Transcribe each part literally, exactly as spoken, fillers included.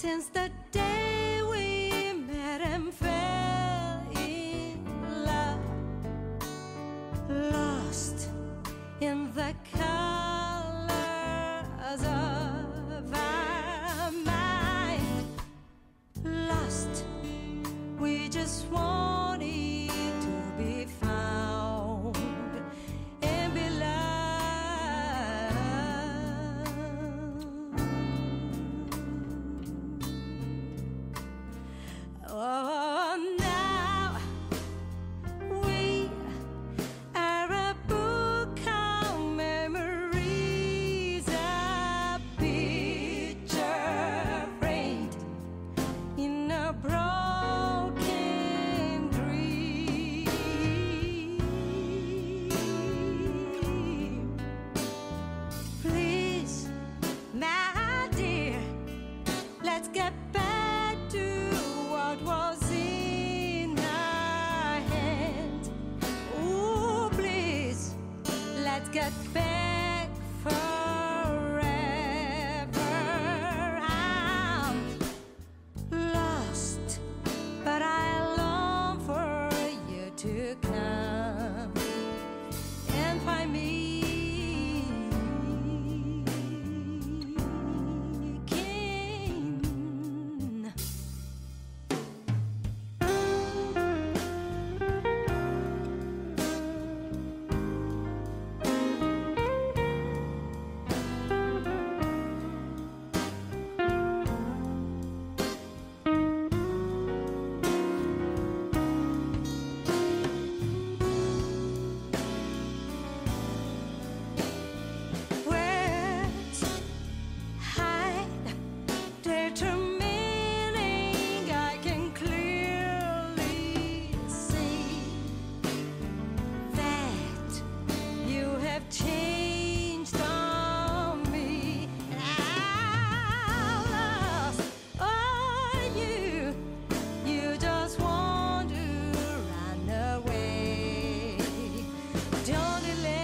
since the day we met and fell in love, lost in the colors of our mind, lost, we just wanted to be found and be loved. Oh, now we are a book of memories, a picture framed in a broken dream. Please, my dear, let's get back to what was in our hand. Oh, please, let's get back forever. I'm lost, but I long for you to come and find me. King. Words hide their meaning. I can clearly see that you have changed on me, and I'm lost. Oh, you, you just want to run away. Don't delay.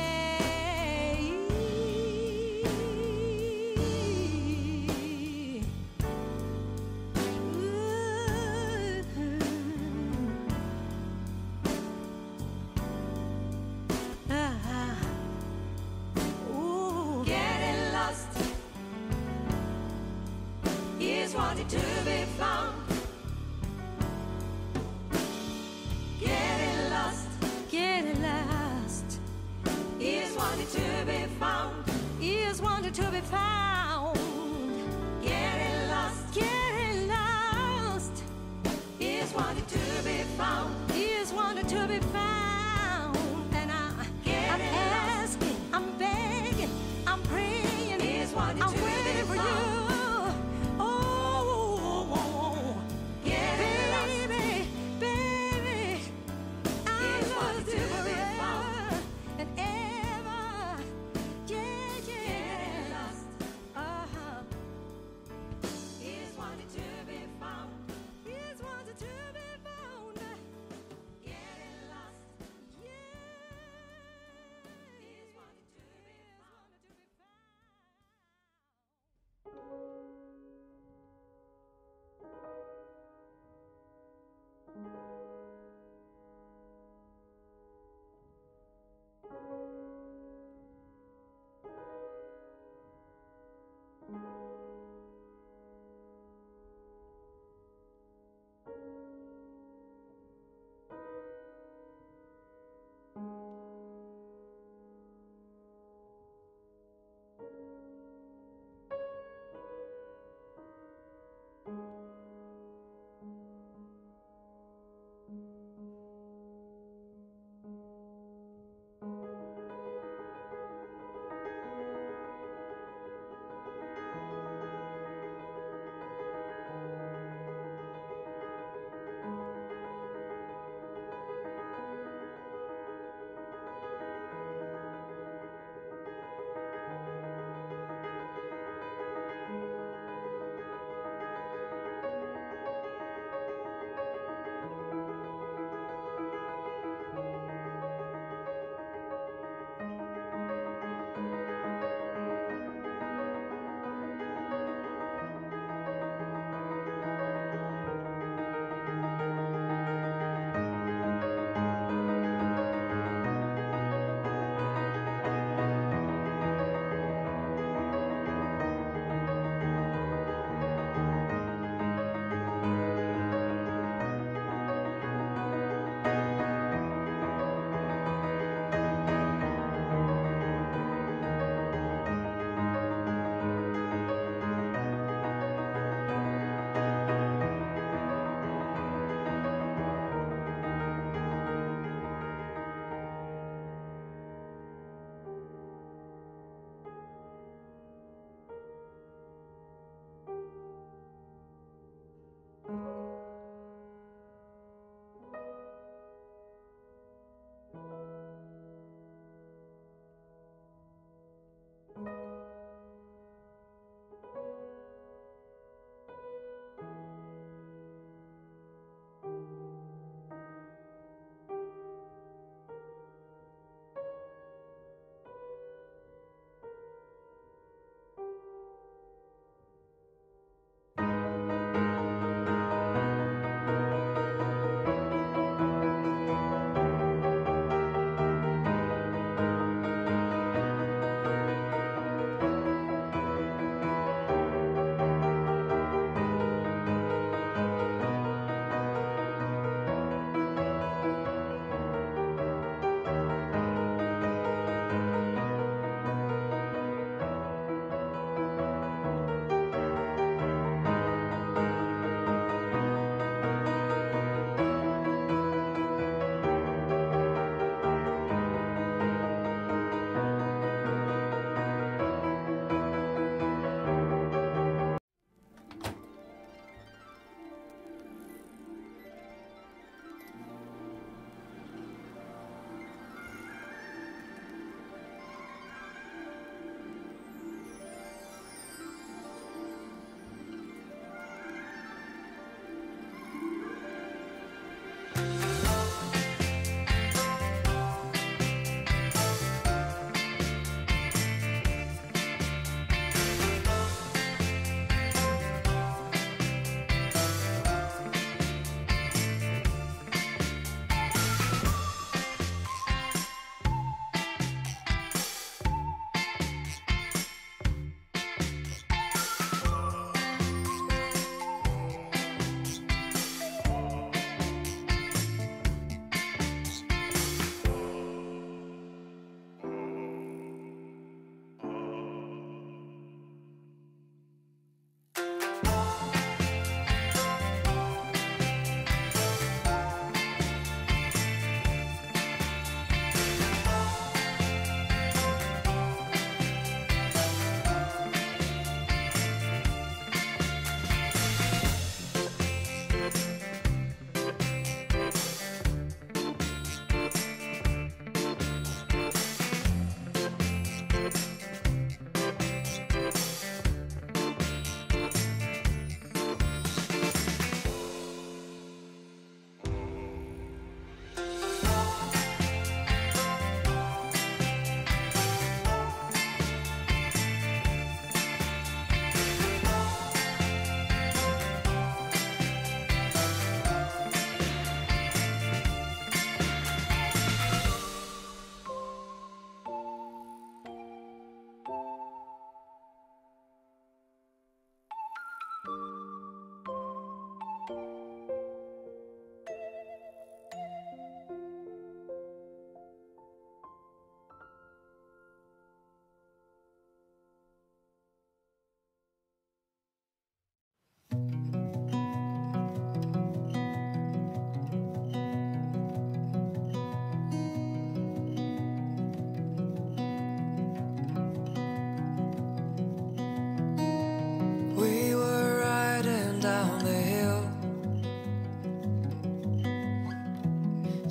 Ooh. Ah. Ooh. Getting lost is wanting to be found. Getting lost, getting lost is wanting to be found, is wanting to be found. Getting lost, getting lost is wanting to be found, is wanting to be found. And I, I'm asking, I'm begging, I'm praying, Is wanting I'm to be waiting for you. found. Oh, Getting lost baby, baby, I is love wanting you to be forever found. and ever. Yeah, Getting yeah. lost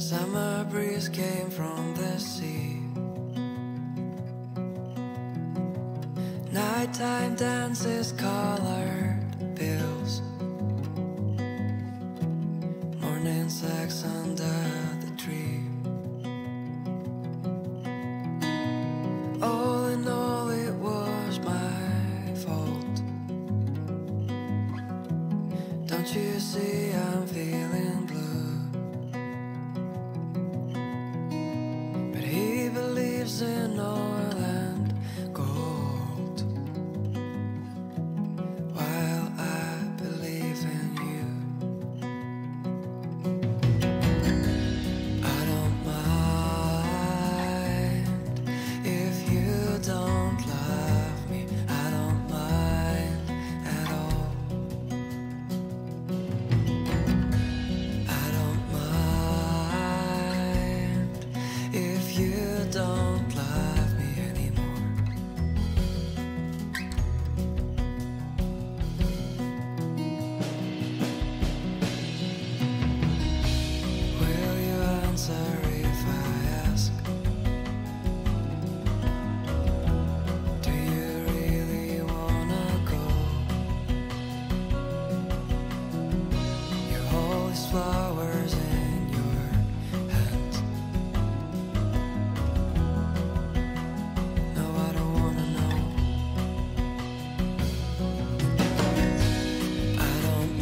Summer breeze came from the sea. Nighttime dances, colored bills. Morning sex under the tree. All in all, it was my fault. Don't you see I'm feeling blue? But he believes in oil and gold, while I believe in you. I don't mind if you don't love me. I don't mind at all. I don't mind if you don't love me anymore. Will you answer if I ask? Do you really wanna go? You hold these flowers in your hands. No, I don't wanna know. I don't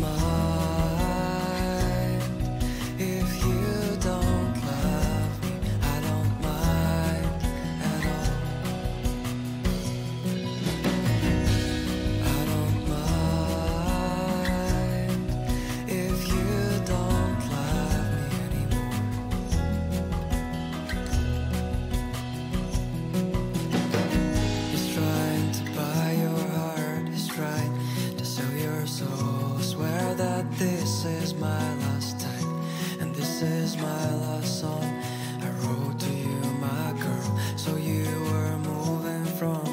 mind if you don't love me. I don't mind at all. I don't mind if you don't love me anymore. He's trying to buy your heart. He's trying to sell your soul. Swear that this is my last time, and this is my last song I wrote to you, my girl. So you were moving from